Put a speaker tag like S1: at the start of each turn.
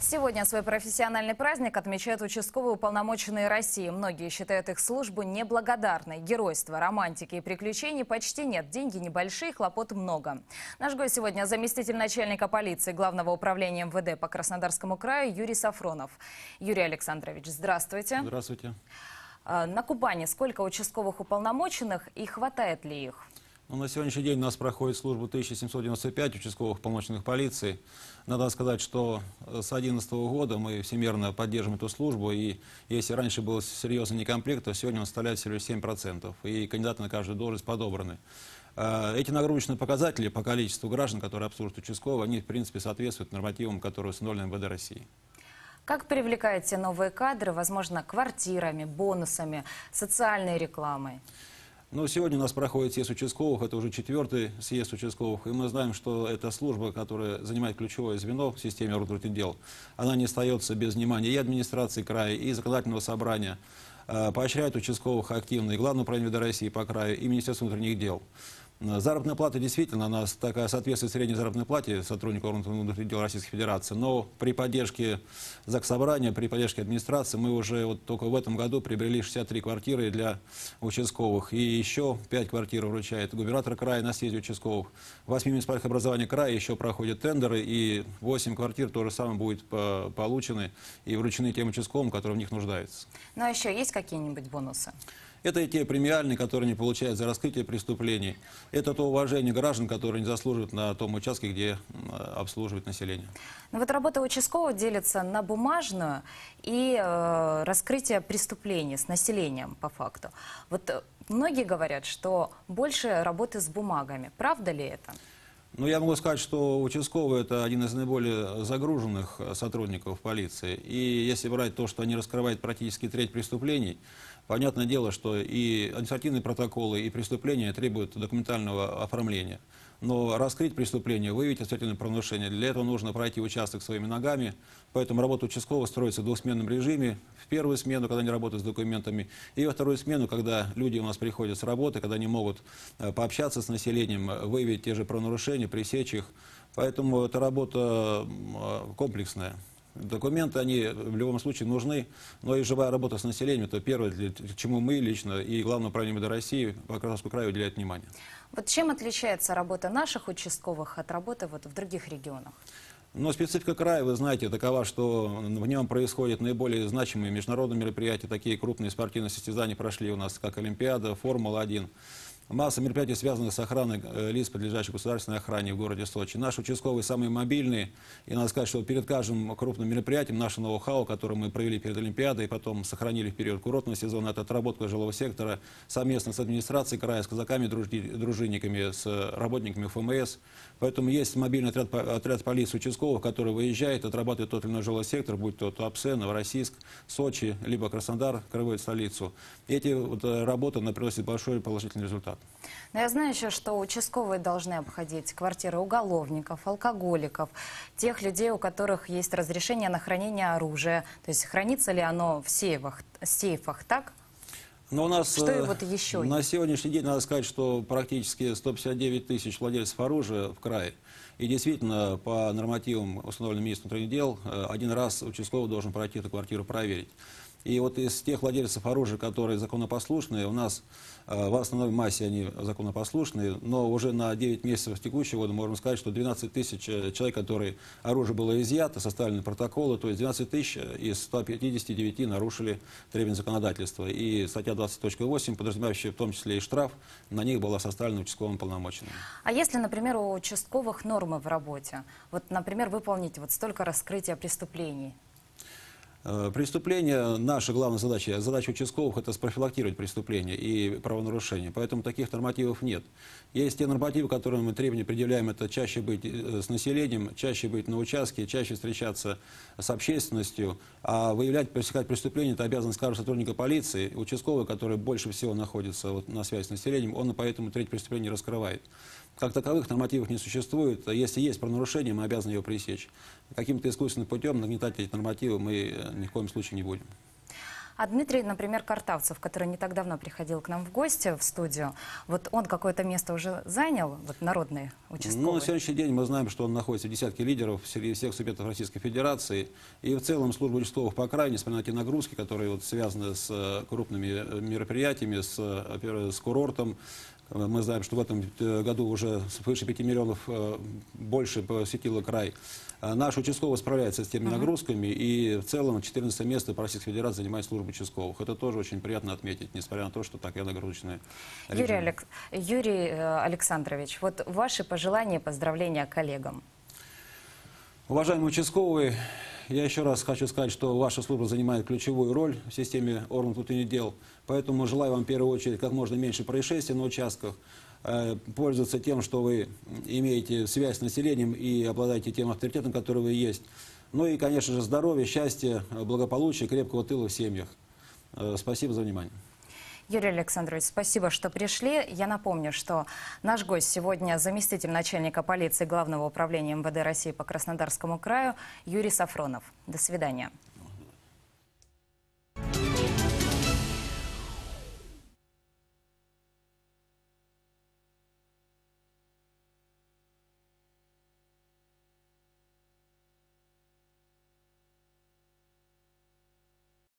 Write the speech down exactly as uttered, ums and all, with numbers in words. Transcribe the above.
S1: Сегодня свой профессиональный праздник отмечают участковые уполномоченные России. Многие считают их службу неблагодарной. Геройства, романтики и приключений почти нет. Деньги небольшие, хлопот много. Наш гость сегодня заместитель начальника полиции Главного управления эм вэ дэ по Краснодарскому краю Юрий Сафронов. Юрий Александрович, здравствуйте.
S2: Здравствуйте.
S1: На Кубани сколько участковых уполномоченных и хватает ли их?
S2: Ну, на сегодняшний день у нас проходит службу тысяча семьсот девяносто пять участковых уполномоченных полиции. Надо сказать, что с две тысячи одиннадцатого года мы всемерно поддерживаем эту службу. И если раньше был серьезный некомплект, то сегодня он составляет всего лишь семь процентов. И кандидаты на каждую должность подобраны. Эти нагрузочные показатели по количеству граждан, которые обслуживают участкового, они в принципе соответствуют нормативам, которые установлены эм вэ дэ России.
S1: Как привлекаете новые кадры, возможно, квартирами, бонусами, социальной рекламой?
S2: Ну, сегодня у нас проходит съезд участковых, это уже четвертый съезд участковых, и мы знаем, что эта служба, которая занимает ключевое звено в системе оргтранспортных дел, она не остается без внимания и администрации края, и законодательного собрания. Поощряют участковых активно и Главное управление эм вэ дэ России по краю, и Министерство внутренних дел. Заработная плата действительно, она такая соответствует средней заработной плате сотрудников органов внутренних дел Российской Федерации, но при поддержке Заксобрания, при поддержке администрации мы уже вот только в этом году приобрели шестьдесят три квартиры для участковых, и еще пять квартир вручает губернатор края на съезде участковых. В восьми муниципальных образованиях края еще проходят тендеры, и восемь квартир тоже самое будет получены и вручены тем участковым, которые в них нуждаются.
S1: Ну а еще есть какие-нибудь бонусы?
S2: Это и те премиальные, которые они получают за раскрытие преступлений. Это то уважение граждан, которые не заслуживают на том участке, где обслуживает население.
S1: Но вот работа участкового делится на бумажную и э, раскрытие преступлений с населением по факту. Вот многие говорят, что больше работы с бумагами. Правда ли это?
S2: Ну, я могу сказать, что участковый – это один из наиболее загруженных сотрудников полиции. И если брать то, что они раскрывают практически треть преступлений, понятное дело, что и административные протоколы, и преступления требуют документального оформления. Но раскрыть преступление, выявить административное правонарушение, для этого нужно пройти участок своими ногами. Поэтому работа участкового строится в двухсменном режиме. В первую смену, когда они работают с документами, и во вторую смену, когда люди у нас приходят с работы, когда они могут пообщаться с населением, выявить те же правонарушения, пресечь их. Поэтому эта работа комплексная. Документы, они в любом случае нужны, но и живая работа с населением, это первое, для чему мы лично и Главное управление эм вэ дэ России по Краснодарскому краю уделяют внимание.
S1: Вот чем отличается работа наших участковых от работы вот в других регионах?
S2: Но специфика края, вы знаете, такова, что в нем происходят наиболее значимые международные мероприятия, такие крупные спортивные состязания прошли у нас, как Олимпиада, Формула один. Масса мероприятий, связанных с охраной лиц, подлежащих государственной охране в городе Сочи. Наши участковые самые мобильные. И надо сказать, что перед каждым крупным мероприятием наше ноу-хау, которое мы провели перед Олимпиадой, и потом сохранили в период курортного сезона, это отработка жилого сектора совместно с администрацией края, с казаками-дружинниками, с работниками эф эм эс. Поэтому есть мобильный отряд, отряд полиции участковых, который выезжает, отрабатывает тот или иной жилой сектор, будь то Туапсе, Новороссийск, Сочи, либо Краснодар, краевую столицу. Эти вот работы приносят большой положительный результат.
S1: Но я знаю еще, что участковые должны обходить квартиры уголовников, алкоголиков, тех людей, у которых есть разрешение на хранение оружия. То есть хранится ли оно в сейфах, сейфах так?
S2: Но у нас
S1: что вот еще
S2: на
S1: есть?
S2: сегодняшний день надо сказать, что практически сто пятьдесят девять тысяч владельцев оружия в крае. И действительно, по нормативам, установленным министром внутренних дел, один раз участковый должен пройти эту квартиру проверить. И вот из тех владельцев оружия, которые законопослушные, у нас в основной массе они законопослушные, но уже на девять месяцев текущего года можем сказать, что двенадцать тысяч человек, которые оружие было изъято, составлены протоколы, то есть двенадцать тысяч из ста пятидесяти девяти нарушили требования законодательства. И статья двадцать точка восемь, подразумевающая в том числе и штраф, на них была составлена участковым полномоченным.
S1: А если, например, у участковых нормы в работе? Вот, например, выполнить вот столько раскрытия преступлений?
S2: Преступления, наша главная задача, задача участковых – это спрофилактировать преступления и правонарушения, поэтому таких нормативов нет. Есть те нормативы, которые мы требования предъявляем, это чаще быть с населением, чаще быть на участке, чаще встречаться с общественностью, а выявлять, пресекать преступления – это обязанность каждого сотрудника полиции. Участковый, который больше всего находится вот на связи с населением, он поэтому треть преступлений раскрывает. Как таковых нормативов не существует. Если есть правонарушение, мы обязаны его пресечь. Каким-то искусственным путем нагнетать эти нормативы мы ни в коем случае не будем.
S1: А Дмитрий, например, Картавцев, который не так давно приходил к нам в гости в студию, вот он какое-то место уже занял, вот народный участковый?
S2: Ну, на сегодняшний день мы знаем, что он находится в десятке лидеров среди всех субъектов Российской Федерации. И в целом служба участковых по краю, несмотря на те нагрузки, которые вот связаны с э, крупными мероприятиями, с, э, с курортом, мы знаем, что в этом году уже свыше пяти миллионов э, больше посетило край. А наш участковый справляется с теми нагрузками, и в целом четырнадцатое место по Российской Федерации занимает служба участковых. Это тоже очень приятно отметить, несмотря на то, что такая нагрузочная режим.
S1: Юрий, Алек... Юрий э, Александрович, вот ваши пожелания, поздравления коллегам.
S2: Уважаемые участковые, я еще раз хочу сказать, что ваша служба занимает ключевую роль в системе органов внутренних дел. Поэтому желаю вам в первую очередь как можно меньше происшествий на участках, э, пользоваться тем, что вы имеете связь с населением и обладаете тем авторитетом, который вы есть. Ну и, конечно же, здоровья, счастья, благополучия, крепкого тыла в семьях. Э, спасибо за внимание.
S1: Юрий Александрович, спасибо, что пришли. Я напомню, что наш гость сегодня заместитель начальника полиции Главного управления эм вэ дэ России по Краснодарскому краю Юрий Сафронов. До свидания.